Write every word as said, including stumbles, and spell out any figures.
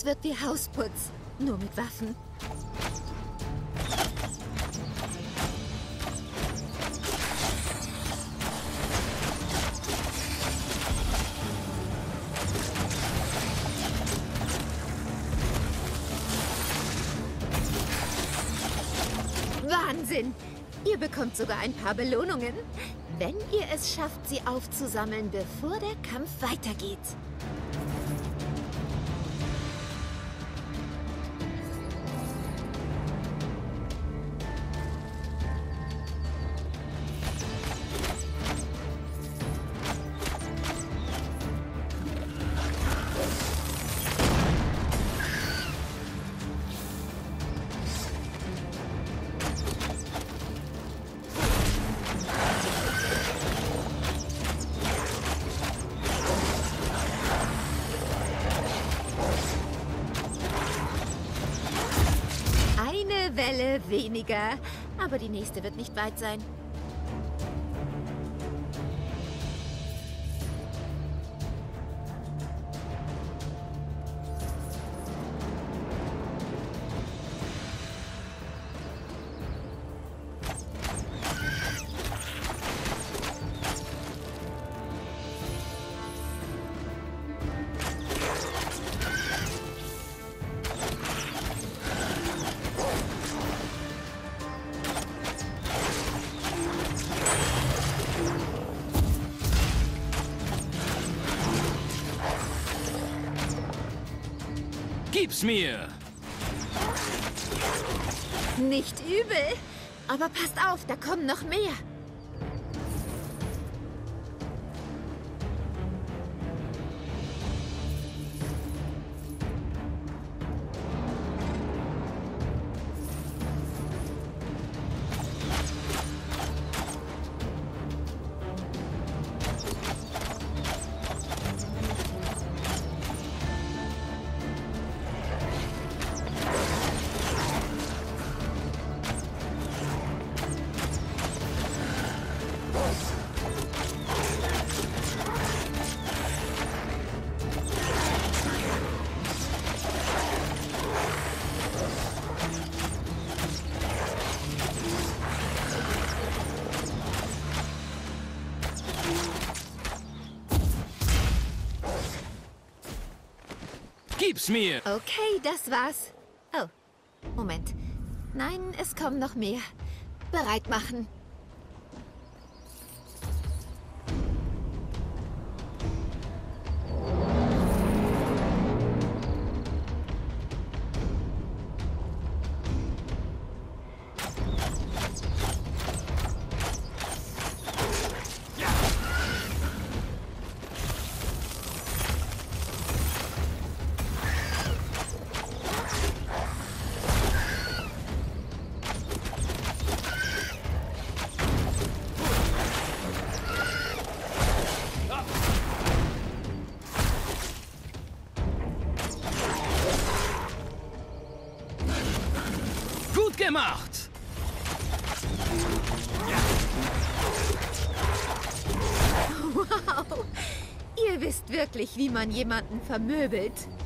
Das wird wie Hausputz, nur mit Waffen. Wahnsinn! Ihr bekommt sogar ein paar Belohnungen, wenn ihr es schafft, sie aufzusammeln, bevor der Kampf weitergeht. Welle weniger, aber die nächste wird nicht weit sein. Gib's mir! Nicht übel, aber passt auf, da kommen noch mehr. Gib's mir! Okay, das war's. Oh, Moment. Nein, es kommen noch mehr. Bereit machen. Gut gemacht! Wow! Ihr wisst wirklich, wie man jemanden vermöbelt.